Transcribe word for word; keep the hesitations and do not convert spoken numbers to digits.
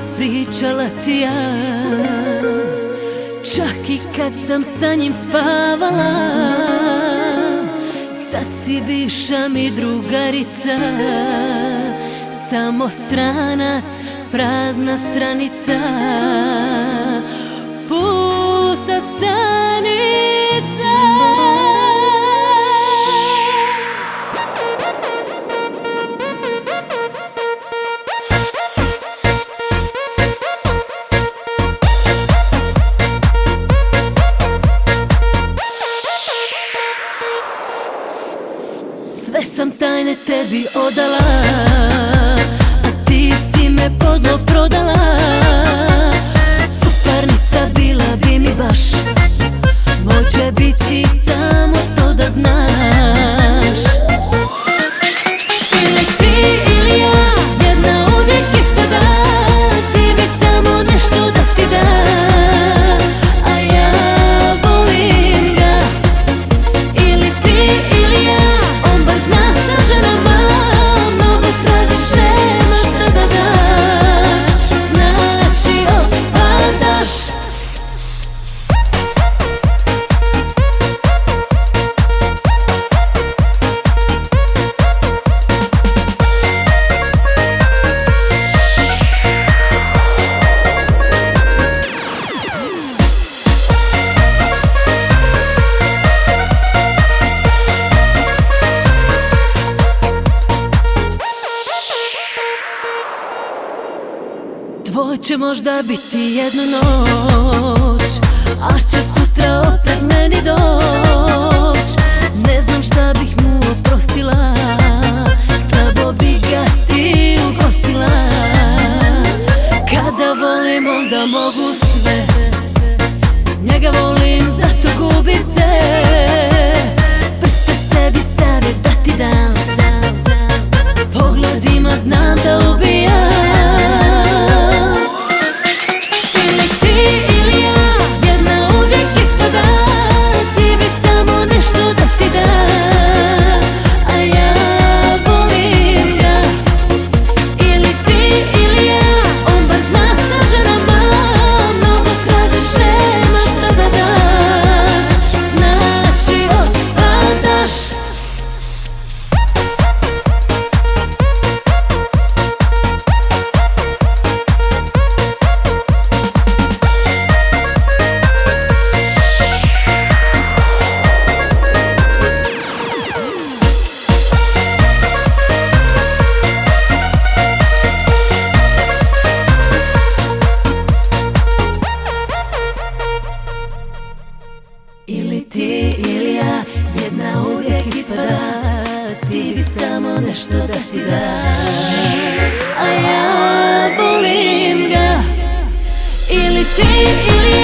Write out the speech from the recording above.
pričala ti ja. Čak i kad sam sa njim spavala, sad si bivša mi drugarica. Samo stranac, prazna stranica, pusta stanica. Sve sam tajne tebi odala, a ti si me podlo prodala. Suparnica bila bi mi baš, može biti samo to da znaš. Ili ti ili ja, jedna uvijek ispada, ti bi samo nešto da ti da, a ja volim ga. Ili ti ili ja, on bar zna sa ženama, mnogo tražiš, nema šta da daš, znači opadaš. Tvoj će možda biti jednu noć, a će sutra opet meni doć. Ne znam šta bih mu oprostila, slabo bi ga ti ugostila. Kada volim onda mogu sve, njega volim zato gubi se. Prste sebi savjet da ti dam, pogledima znam da ubijam. Ili ti ili ja, jedna uvijek ispada, ti bi samo nešto da ti da, a ja volim ga. Ili ti ili ja.